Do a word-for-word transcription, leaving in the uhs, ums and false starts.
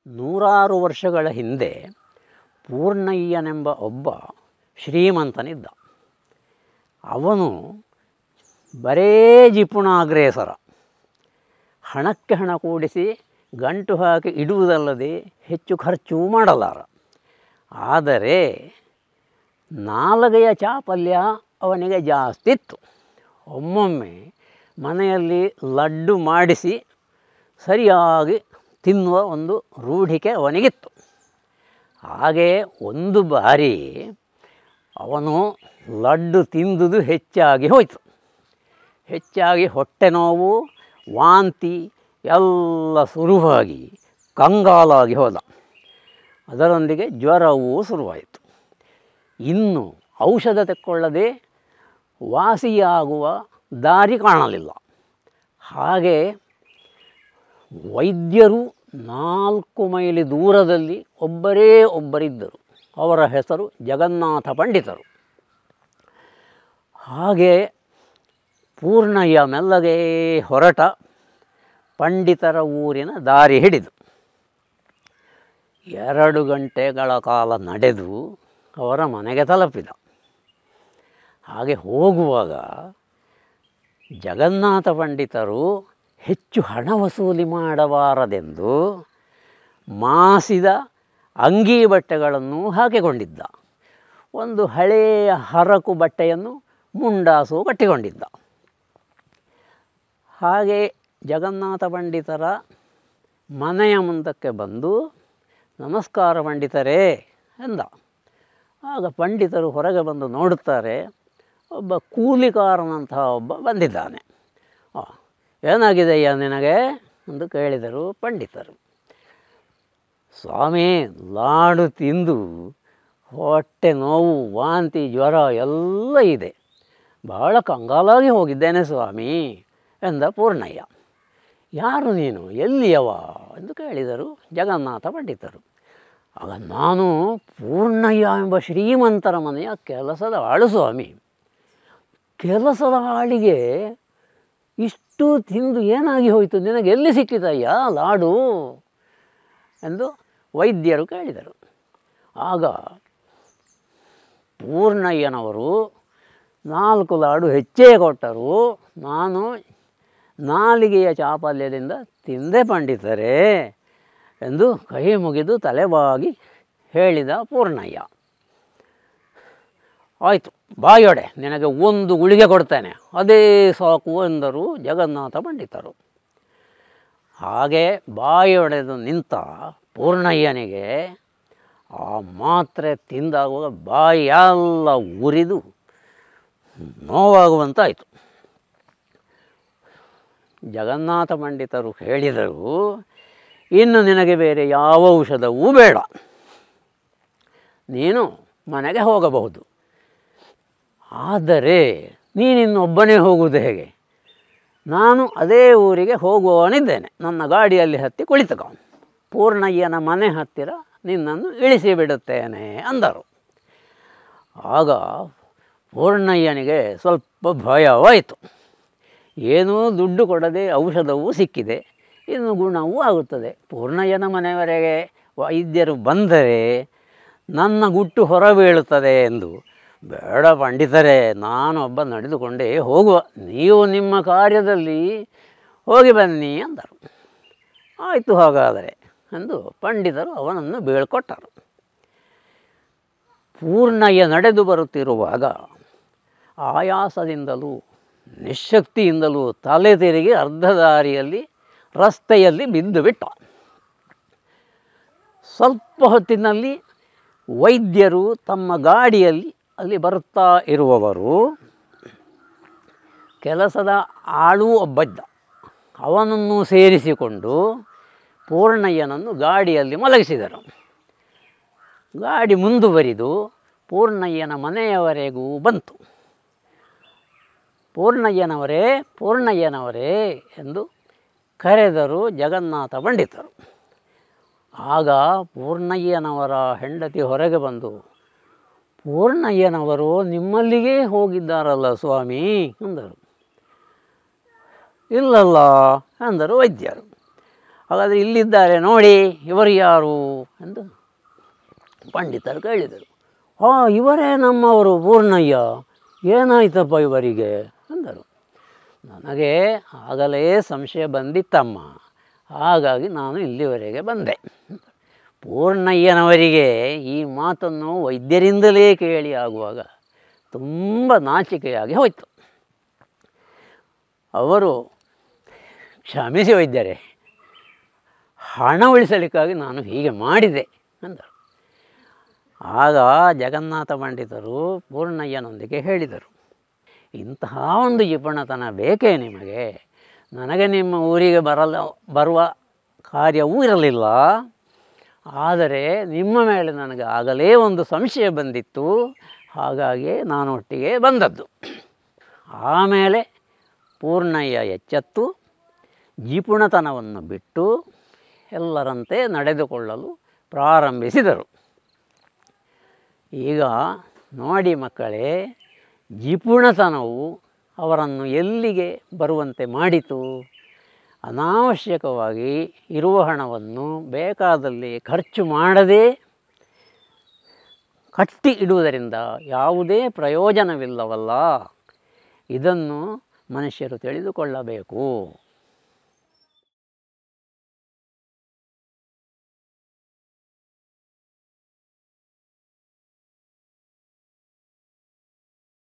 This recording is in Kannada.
ನೂರಾರು ವರ್ಷಗಳ ಹಿಂದೆ ಪೂರ್ಣಯ್ಯನೆಂಬ ಒಬ್ಬ ಶ್ರೀಮಂತನಿದ್ದ. ಅವನು ಬರೇ ಜಿಪುಣಾಗ್ರೇಸರ. ಹಣಕ್ಕೆ ಹಣ ಕೂಡಿಸಿ ಗಂಟು ಹಾಕಿ ಇಡುವುದಲ್ಲದೆ ಹೆಚ್ಚು ಖರ್ಚು ಮಾಡಲಾರ. ಆದರೆ ನಾಲಗೆಯ ಚಾಪಲ್ಯ ಅವನಿಗೆ ಜಾಸ್ತಿ ಇತ್ತು. ಒಮ್ಮೊಮ್ಮೆ ಮನೆಯಲ್ಲಿ ಲಡ್ಡು ಮಾಡಿಸಿ ಸರಿಯಾಗಿ ತಿನ್ನುವ ಒಂದು ರೂಢಿಕೆ ಅವನಿಗಿತ್ತು. ಹಾಗೆ ಒಂದು ಬಾರಿ ಅವನು ಲಡ್ಡು ತಿಂದುದು ಹೆಚ್ಚಾಗಿ ಹೋಯಿತು. ಹೆಚ್ಚಾಗಿ ಹೊಟ್ಟೆ ನೋವು, ವಾಂತಿ ಎಲ್ಲ ಶುರುವಾಗಿ ಕಂಗಾಲಾಗಿ ಹೋದ. ಅದರೊಂದಿಗೆ ಜ್ವರವೂ ಶುರುವಾಯಿತು. ಇನ್ನು ಔಷಧ ತೆಕ್ಕೊಳ್ಳದೆ ವಾಸಿಯಾಗುವ ದಾರಿ ಕಾಣಲಿಲ್ಲ. ಹಾಗೆ ವೈದ್ಯರು ನಾಲ್ಕು ಮೈಲಿ ದೂರದಲ್ಲಿ ಒಬ್ಬರೇ ಒಬ್ಬರಿದ್ದರು. ಅವರ ಹೆಸರು ಜಗನ್ನಾಥ ಪಂಡಿತರು. ಹಾಗೆ ಪೂರ್ಣಯ್ಯ ಮೆಲ್ಲಗೆ ಹೊರಟ ಪಂಡಿತರ ಊರಿನ ದಾರಿ ಹಿಡಿದು ಎರಡು ಗಂಟೆಗಳ ಕಾಲ ನಡೆದು ಅವರ ಮನೆಗೆ ತಲುಪಿದ. ಹಾಗೆ ಹೋಗುವಾಗ ಜಗನ್ನಾಥ ಪಂಡಿತರು ಹೆಚ್ಚು ಹಣ ವಸೂಲಿ ಮಾಡಬಾರದೆಂದು ಮಾಸಿದ ಅಂಗಿ ಬಟ್ಟೆಗಳನ್ನು ಹಾಕಿಕೊಂಡಿದ್ದ. ಒಂದು ಹಳೆಯ ಹರಕು ಬಟ್ಟೆಯನ್ನು ಮುಂಡಾಸು ಕಟ್ಟಿಕೊಂಡಿದ್ದ. ಹಾಗೆ ಜಗನ್ನಾಥ ಪಂಡಿತರ ಮನೆಯ ಮುಂದಕ್ಕೆ ಬಂದು ನಮಸ್ಕಾರ ಪಂಡಿತರೇ ಎಂದ. ಆಗ ಪಂಡಿತರು ಹೊರಗೆ ಬಂದು ನೋಡುತ್ತಾರೆ, ಒಬ್ಬ ಕೂಲಿಕಾರನಂತಹ ಒಬ್ಬ ಬಂದಿದ್ದಾನೆ. ಏನಾಗಿದೆಯಾ ನಿನಗೆ ಎಂದು ಕೇಳಿದರು ಪಂಡಿತರು. ಸ್ವಾಮಿ, ಲಾಡು ತಿಂದು ಹೊಟ್ಟೆ ನೋವು, ವಾಂತಿ, ಜ್ವರ ಎಲ್ಲ ಇದೆ. ಬಹಳ ಕಂಗಾಲಾಗಿ ಹೋಗಿದ್ದೇನೆ ಸ್ವಾಮಿ ಎಂದ ಪೂರ್ಣಯ್ಯ. ಯಾರು ನೀನು, ಎಲ್ಲಿಯವ ಎಂದು ಕೇಳಿದರು ಜಗನ್ನಾಥ ಪಂಡಿತರು. ಆಗ ನಾನು ಪೂರ್ಣಯ್ಯ ಎಂಬ ಶ್ರೀಮಂತರ ಮನೆಯ ಕೆಲಸದ ಆಳು ಸ್ವಾಮಿ. ಕೆಲಸದ ಆಳಿಗೆ ಇಷ್ಟು ತಿಂದು ಏನಾಗಿ ಹೋಯಿತು, ನಿನಗೆ ಎಲ್ಲಿ ಸಿಕ್ಕಿತಯ್ಯ ಲಾಡು ಎಂದು ವೈದ್ಯರು ಕೇಳಿದರು. ಆಗ ಪೂರ್ಣಯ್ಯನವರು ನಾಲ್ಕು ಲಾಡು ಹೆಚ್ಚೇ ಕೊಟ್ಟರು. ನಾನು ನಾಲಿಗೆಯ ಚಾಪಲ್ಯದಿಂದ ತಿಂದೆ ಪಂಡಿತರೇ ಎಂದು ಕೈ ಮುಗಿದು ತಲೆಬಾಗಿ ಹೇಳಿದ ಪೂರ್ಣಯ್ಯ. ಆಯಿತು, ಬಾಯೊಡೆ, ನಿನಗೆ ಒಂದು ಗುಳಿಗೆ ಕೊಡ್ತೇನೆ, ಅದೇ ಸಾಕು ಎಂದರು ಜಗನ್ನಾಥ ಪಂಡಿತರು. ಹಾಗೆ ಬಾಯೊಡೆದು ನಿಂತ ಪೂರ್ಣಯ್ಯನಿಗೆ ಆ ಮಾತ್ರೆ ತಿಂದಾಗುವಾಗ ಬಾಯಿ ಎಲ್ಲ ಉರಿದು ನೋವಾಗುವಂತಾಯಿತು. ಜಗನ್ನಾಥ ಪಂಡಿತರು ಹೇಳಿದರು, ಇನ್ನು ನಿನಗೆ ಬೇರೆ ಯಾವ ಔಷಧವೂ ಬೇಡ, ನೀನು ಮನೆಗೆ ಹೋಗಬಹುದು. ಆದರೆ ನೀನಿನ್ನೊಬ್ಬನೇ ಹೋಗುವುದು ಹೇಗೆ? ನಾನು ಅದೇ ಊರಿಗೆ ಹೋಗುವವನಿದ್ದೇನೆ. ನನ್ನ ಗಾಡಿಯಲ್ಲಿ ಹತ್ತಿ ಕುಳಿತುಕೊ, ಪೂರ್ಣಯ್ಯನ ಮನೆ ಹತ್ತಿರ ನಿನ್ನನ್ನು ಇಳಿಸಿ ಬಿಡುತ್ತೇನೆ ಅಂದರು. ಆಗ ಪೂರ್ಣಯ್ಯನಿಗೆ ಸ್ವಲ್ಪ ಭಯವಾಯಿತು. ಏನೂ ದುಡ್ಡು ಕೊಡದೆ ಔಷಧವೂ ಸಿಕ್ಕಿದೆ, ಇನ್ನು ಗುಣವೂ ಆಗುತ್ತದೆ. ಪೂರ್ಣಯ್ಯನ ಮನೆಯವರೆಗೆ ವೈದ್ಯರು ಬಂದರೆ ನನ್ನ ಗುಟ್ಟು ಹೊರಬೀಳುತ್ತದೆ ಎಂದು, ಬೇಡ ಪಂಡಿತರೇ, ನಾನೊಬ್ಬ ನಡೆದುಕೊಂಡೇ ಹೋಗುವ, ನೀವು ನಿಮ್ಮ ಕಾರ್ಯದಲ್ಲಿ ಹೋಗಿ ಬನ್ನಿ ಅಂದರು. ಆಯಿತು ಹಾಗಾದರೆ ಎಂದು ಪಂಡಿತರು ಅವನನ್ನು ಬೀಳ್ಕೊಟ್ಟರು. ಪೂರ್ಣಯ್ಯ ನಡೆದು ಬರುತ್ತಿರುವಾಗ ಆಯಾಸದಿಂದಲೂ ನಿಶಕ್ತಿಯಿಂದಲೂ ತಲೆ ತಿರುಗಿ ಅರ್ಧ ದಾರಿಯಲ್ಲಿ ರಸ್ತೆಯಲ್ಲಿ ಬಿದ್ದು ಬಿಟ್ಟ. ಸ್ವಲ್ಪ ಹೊತ್ತಿನಲ್ಲಿ ವೈದ್ಯರು ತಮ್ಮ ಗಾಡಿಯಲ್ಲಿ ಅಲ್ಲಿ ಬರುತ್ತಾ ಇರುವವರು ಕೆಲಸದ ಆಳು ಒಬ್ಬ ಇದ್ದ. ಅವನನ್ನು ಸೇರಿಸಿಕೊಂಡು ಪೂರ್ಣಯ್ಯನನ್ನು ಗಾಡಿಯಲ್ಲಿ ಮಲಗಿಸಿದರು. ಗಾಡಿ ಮುಂದುವರಿದು ಪೂರ್ಣಯ್ಯನ ಮನೆಯವರೆಗೂ ಬಂತು. ಪೂರ್ಣಯ್ಯನವರೇ ಪೂರ್ಣಯ್ಯನವರೇ ಎಂದು ಕರೆದರು ಜಗನ್ನಾಥ ಪಂಡಿತರು. ಆಗ ಪೂರ್ಣಯ್ಯನವರ ಹೆಂಡತಿ ಹೊರಗೆ ಬಂದು, ಪೂರ್ಣಯ್ಯನವರು ನಿಮ್ಮಲ್ಲಿಗೇ ಹೋಗಿದ್ದಾರಲ್ಲ ಸ್ವಾಮಿ ಎಂದರು. ಇಲ್ಲಲ್ಲ ಎಂದರು ವೈದ್ಯರು. ಹಾಗಾದರೆ ಇಲ್ಲಿದ್ದಾರೆ ನೋಡಿ, ಇವರು ಯಾರು ಎಂದು ಪಂಡಿತರು ಕೇಳಿದರು. ಹಾಂ, ಇವರೇ ನಮ್ಮವರು ಪೂರ್ಣಯ್ಯ, ಏನಾಯ್ತಪ್ಪ ಇವರಿಗೆ ಅಂದರು. ನನಗೆ ಆಗಲೇ ಸಂಶಯ ಬಂದಿತ್ತಮ್ಮ, ಹಾಗಾಗಿ ನಾನು ಇಲ್ಲಿವರೆಗೆ ಬಂದೆ. ಪೂರ್ಣಯ್ಯನವರಿಗೆ ಈ ಮಾತನ್ನು ವೈದ್ಯರಿಂದಲೇ ಕೇಳಿ ಆಗುವಾಗ ತುಂಬ ನಾಚಿಕೆಯಾಗಿ ಹೋಯಿತು. ಅವರು, ಕ್ಷಮಿಸಿ ವೈದ್ಯರೇ, ಹಣ ಉಳಿಸಲಿಕ್ಕಾಗಿ ನಾನು ಹೀಗೆ ಮಾಡಿದೆ ಅಂದರು. ಆಗ ಜಗನ್ನಾಥ ಪಂಡಿತರು ಪೂರ್ಣಯ್ಯನೊಂದಿಗೆ ಹೇಳಿದರು, ಇಂತಹ ಒಂದು ಜಿಪುಣತನ ಬೇಕೇ ನಿಮಗೆ? ನನಗೆ ನಿಮ್ಮ ಊರಿಗೆ ಬರಲು ಬರುವ ಕಾರ್ಯವೂ ಇರಲಿಲ್ಲ, ಆದರೆ ನಿಮ್ಮ ಮೇಲೆ ನನಗೆ ಆಗಲೇ ಒಂದು ಸಂಶಯ ಬಂದಿತ್ತು, ಹಾಗಾಗಿ ನಾನು ಒಟ್ಟಿಗೆ ಬಂದದ್ದು. ಆಮೇಲೆ ಪೂರ್ಣಯ್ಯ ಎಚ್ಚೆತ್ತು ಜಿಪುಣತನವನ್ನು ಬಿಟ್ಟು ಎಲ್ಲರಂತೆ ನಡೆದುಕೊಳ್ಳಲು ಪ್ರಾರಂಭಿಸಿದರು. ಈಗ ನೋಡಿ ಮಕ್ಕಳೇ, ಜಿಪುಣತನವು ಅವರನ್ನು ಎಲ್ಲಿಗೆ ಬರುವಂತೆ ಮಾಡಿತು? ಅನಾವಶ್ಯಕವಾಗಿ ಇರುವ ಹಣವನ್ನು ಬೇಕಾದಲ್ಲಿ ಖರ್ಚು ಮಾಡದೆ ಕಟ್ಟಿ ಇಡುವುದರಿಂದ ಯಾವುದೇ ಪ್ರಯೋಜನವಿಲ್ಲವಲ್ಲ. ಇದನ್ನು ಮನುಷ್ಯರು ತಿಳಿದುಕೊಳ್ಳಬೇಕು.